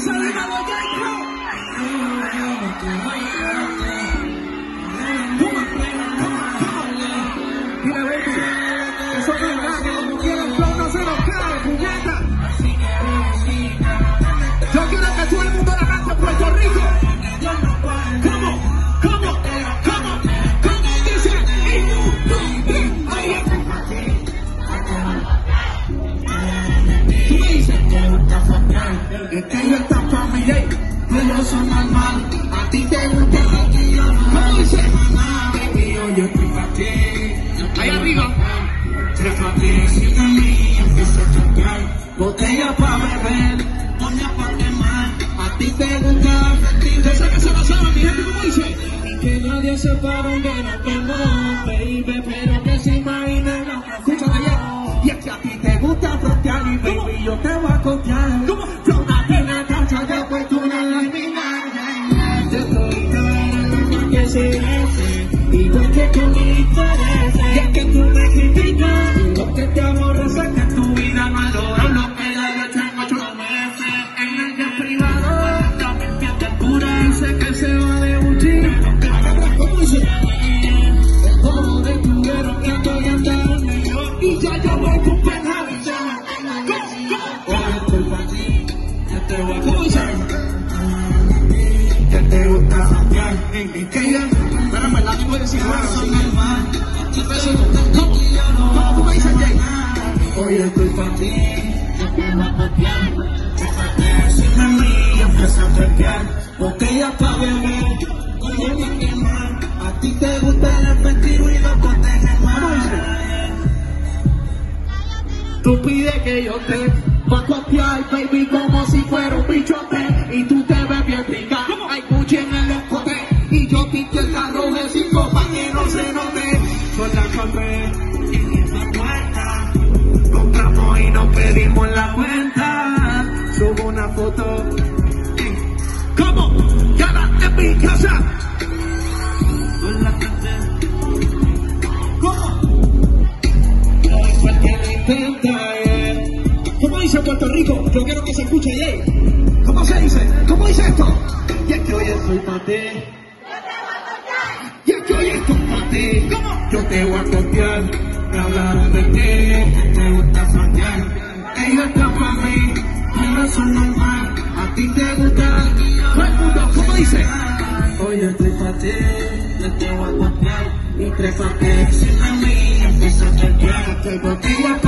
dice dímelo, Jacob? Mira, baby, eso no es nada, que como quiera el flow no se nos cae, puñeta. Yo quiero que todo el mundo la cante en Puerto Rico. ¿Cómo dice? ¿Tú me dices? Es que yo está pa' mi ley, pero yo soy normal. A ti te gusta lo que yo no. ¿Cómo dice? Baby, yo estoy pa' ti. Ahí arriba. Tres pa' ti, sin mí, empiezo a chocar. Botella pa' beber, moña pa' quemar. A ti te gusta. Yo sé que se lo sabe, mi gente, ¿cómo dice? Que nadie sepa dónde nos vemos, baby, pero que se imaginen. Escúchame ya. Y es que a ti te gusta frontear y baby, yo te voy a confiar. Yo una pena tacha, ya pues tú no la eliminas. Te estoy dando lo que se hace, igual que tú me intereses. Y es que tú me criticas, lo que te aborrece es que en tu vida no logro lo que ya he hecho en 8 meses. En el día privado, también pierde pura, dice que se va de buchina. ¿Cómo dice? Es como detuvieron que estoy andando y ya yo voy con pena. ¿Cómo dice? Que te gusta cambiar. Que ya, pero en verdad tú puedes decir ¿Cómo me dice Jay? Hoy estoy pa' ti, yo te voy a copiar. Decirme a mí, empieza a fresquear. Botella pa' beber, como me quemar. A ti te gusta el efectivo y lo protege más. Tú pides que yo te va a copiar, baby, como si fuera un bichote. Y tú te ves bien rica, hay cuchi en el escote. Y yo quito el carro de 5 pa' que no se note. Son las café en la puerta. Compramos y nos pedimos la cuenta. Subo una foto. ¿Cómo? Cada en mi casa. Con la gente. ¿Cómo? Cualquier intenta, ¿Cómo dice Puerto Rico? Yo quiero que se escuche, ¿Cómo se dice? ¿Cómo dice esto? Y es que hoy estoy pa' ti. Y es que hoy estoy pa' ti. ¿Cómo? Yo te voy a copiar. Me hablaron de ti, te gusta frontear. Ellos están pa' mí, pero eso es normal. A ti te gusta. Todo el mundo, ¿cómo dice? Hoy estoy pa' ti, yo te voy a copiar. Y tres pa' ti, sin a mí, empiezo a chequear. Que botella